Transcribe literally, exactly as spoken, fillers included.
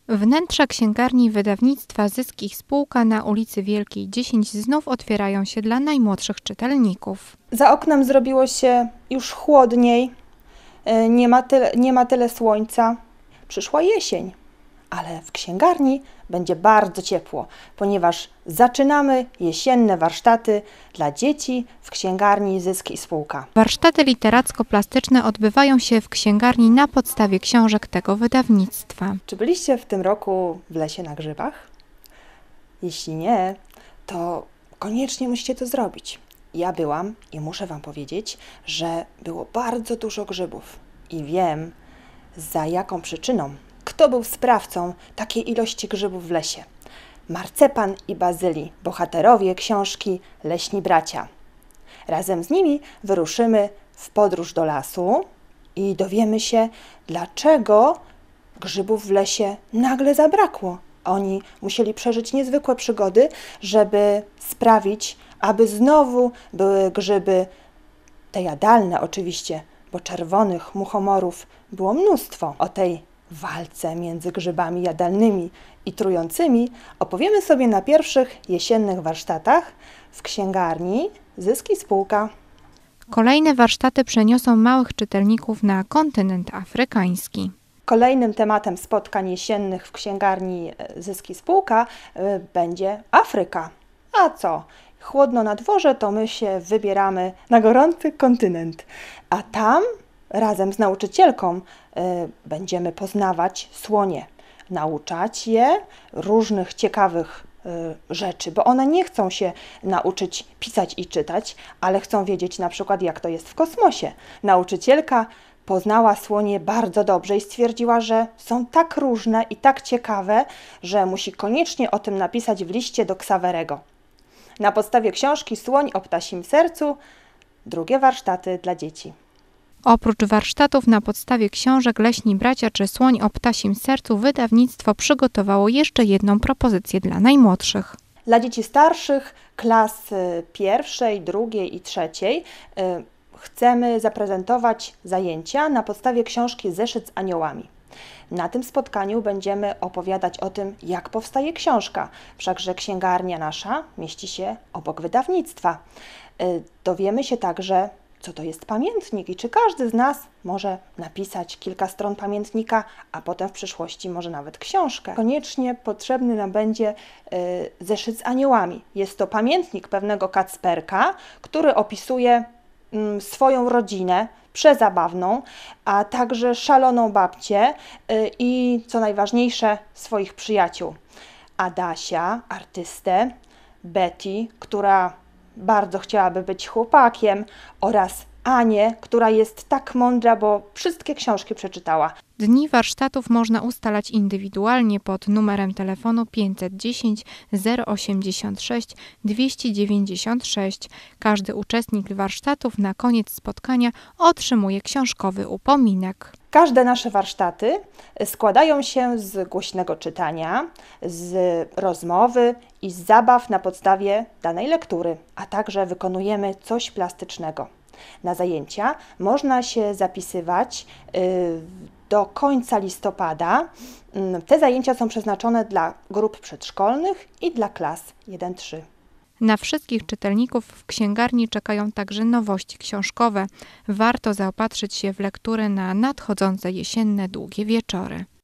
Wnętrza księgarni wydawnictwa Zysk i Spółka na ulicy Wielkiej dziesięć znów otwierają się dla najmłodszych czytelników. Za oknem zrobiło się już chłodniej, nie ma tyle, nie ma tyle słońca. Przyszła jesień, ale w księgarni będzie bardzo ciepło, ponieważ zaczynamy jesienne warsztaty dla dzieci w księgarni Zysk i Spółka. Warsztaty literacko-plastyczne odbywają się w księgarni na podstawie książek tego wydawnictwa. Czy byliście w tym roku w lesie na grzybach? Jeśli nie, to koniecznie musicie to zrobić. Ja byłam i muszę Wam powiedzieć, że było bardzo dużo grzybów i wiem, za jaką przyczyną. Kto był sprawcą takiej ilości grzybów w lesie? Marcepan i Bazyli, bohaterowie książki Leśni Bracia. Razem z nimi wyruszymy w podróż do lasu i dowiemy się, dlaczego grzybów w lesie nagle zabrakło. Oni musieli przeżyć niezwykłe przygody, żeby sprawić, aby znowu były grzyby, te jadalne oczywiście, bo czerwonych muchomorów było mnóstwo. O tej walce między grzybami jadalnymi i trującymi opowiemy sobie na pierwszych jesiennych warsztatach w księgarni Zysk i Spółka. Kolejne warsztaty przeniosą małych czytelników na kontynent afrykański. Kolejnym tematem spotkań jesiennych w księgarni Zysk i Spółka będzie Afryka. A co? Chłodno na dworze, to my się wybieramy na gorący kontynent. A tam razem z nauczycielką y, będziemy poznawać słonie, nauczać je różnych ciekawych y, rzeczy, bo one nie chcą się nauczyć pisać i czytać, ale chcą wiedzieć na przykład, jak to jest w kosmosie. Nauczycielka poznała słonie bardzo dobrze i stwierdziła, że są tak różne i tak ciekawe, że musi koniecznie o tym napisać w liście do Ksawerego. Na podstawie książki Słoń o ptasim sercu drugie warsztaty dla dzieci. Oprócz warsztatów na podstawie książek Leśni Bracia czy Słoń o ptasim sercu, wydawnictwo przygotowało jeszcze jedną propozycję dla najmłodszych. Dla dzieci starszych, klas pierwszej, drugiej i trzeciej, chcemy zaprezentować zajęcia na podstawie książki Zeszyt z aniołami. Na tym spotkaniu będziemy opowiadać o tym, jak powstaje książka, wszakże księgarnia nasza mieści się obok wydawnictwa. Dowiemy się także, co to jest pamiętnik i czy każdy z nas może napisać kilka stron pamiętnika, a potem w przyszłości może nawet książkę. Koniecznie potrzebny nam będzie y, zeszyt z aniołami. Jest to pamiętnik pewnego Kacperka, który opisuje y, swoją rodzinę przezabawną, a także szaloną babcię y, i co najważniejsze swoich przyjaciół. Adasia, artystę, Betty, która bardzo chciałaby być chłopakiem, oraz Anię, która jest tak mądra, bo wszystkie książki przeczytała. Dni warsztatów można ustalać indywidualnie pod numerem telefonu pięćset dziesięć zero osiemdziesiąt sześć dwieście dziewięćdziesiąt sześć. Każdy uczestnik warsztatów na koniec spotkania otrzymuje książkowy upominek. Każde nasze warsztaty składają się z głośnego czytania, z rozmowy i z zabaw na podstawie danej lektury, a także wykonujemy coś plastycznego. Na zajęcia można się zapisywać do końca listopada. Te zajęcia są przeznaczone dla grup przedszkolnych i dla klas jeden trzy. Na wszystkich czytelników w księgarni czekają także nowości książkowe. Warto zaopatrzyć się w lekturę na nadchodzące jesienne długie wieczory.